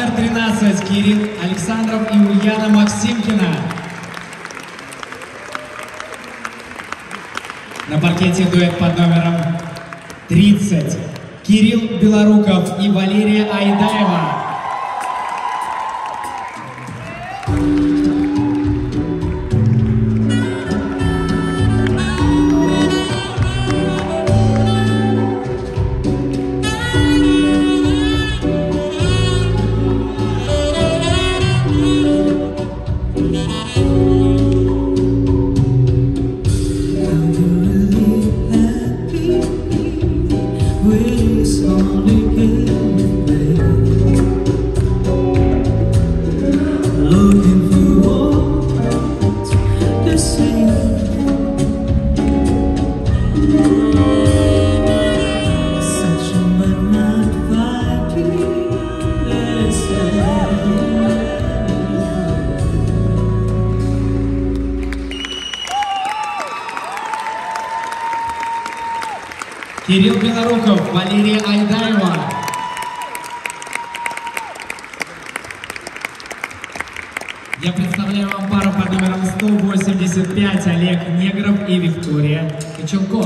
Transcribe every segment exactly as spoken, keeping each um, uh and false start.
номер тринадцать Кирилл Александров и Ульяна Максимкина. На паркете дуэт под номером тридцать Кирилл Белоруков и Валерия Айдаева. Кирилл Белоруков, Валерия Айдаева. Я представляю вам пару под номером сто восемьдесят пять Олег Негров и Виктория Кочелко.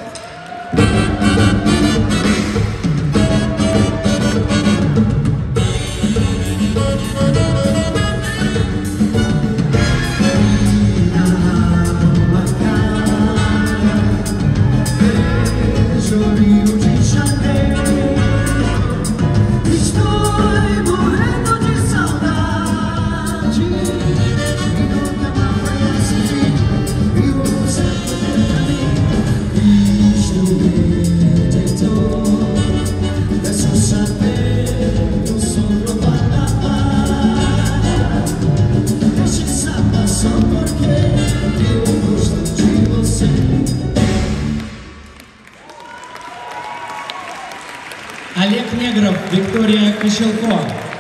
Олег Негров, Виктория Кочелко.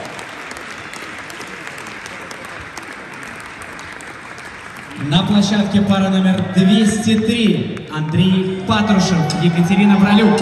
На площадке пара номер двести три Андрей Патрушев, Екатерина Бралюк.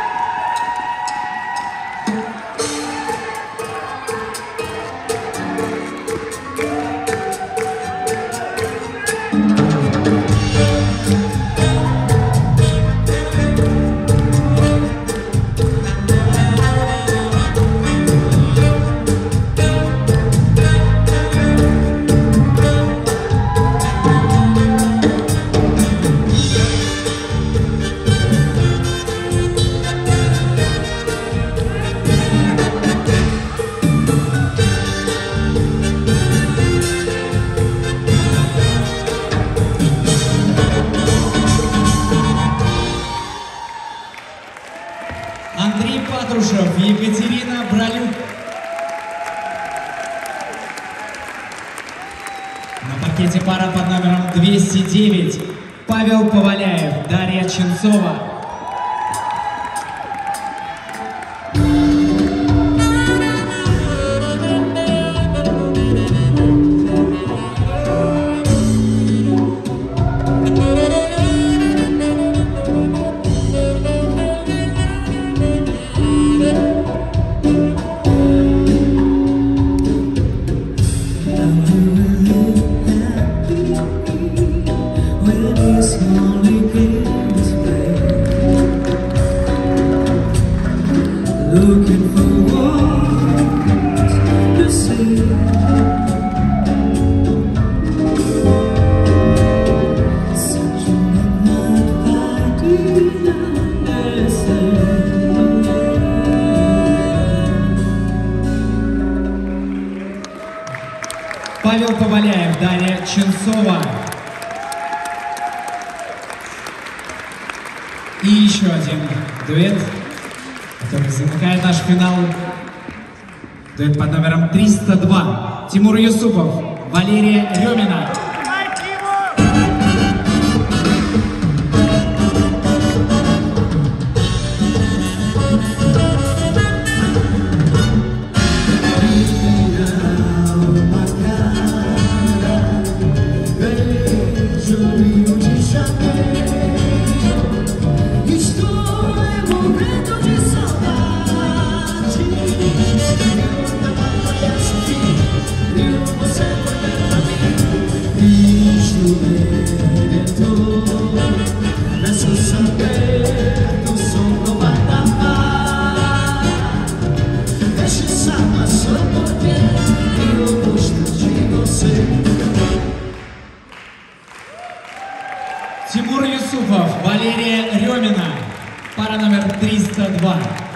Андрей Патрушев, Екатерина Бралюк. На паркете пара под номером двести девять Павел Поваляев, Дарья Ченцова. Looking for words to say. Such a midnight I didn't understand. Павел Поваляев, Дарья Ченцова. И еще один дуэт, который замыкает наш финал. Дуэт под номером триста два Тимур Юсупов, Валерия Рёмина. Estou morrendo de saudade. Юсупов, Валерия Рёмина. Пара номер триста два.